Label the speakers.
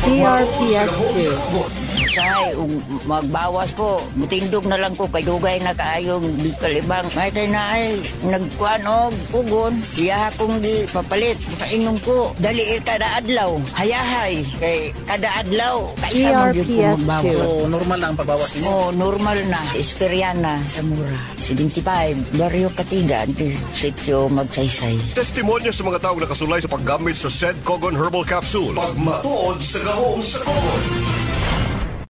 Speaker 1: PRPS2.
Speaker 2: Say, magbawas ko. Butindog na lang ko kay dugay na kaayong di kalibang. May tayo na ay nagkuhan o pugon. Siya akong di papalit. Makaingon ko. Dali kada adlaw. Hayahay. Kay kada adlaw. Kaisa mo yun ko magbawas.
Speaker 3: So, normal lang ang pagbawas niyo?
Speaker 2: Oo, normal na. Esperiana sa mura. 75. Barrio Katigan. Sityo Magsaysay.
Speaker 4: Testimonya sa mga taong nakasulay sa paggamit sa said Kogon Herbal Capsule. Pagmatuod sa gahom sa Kogon.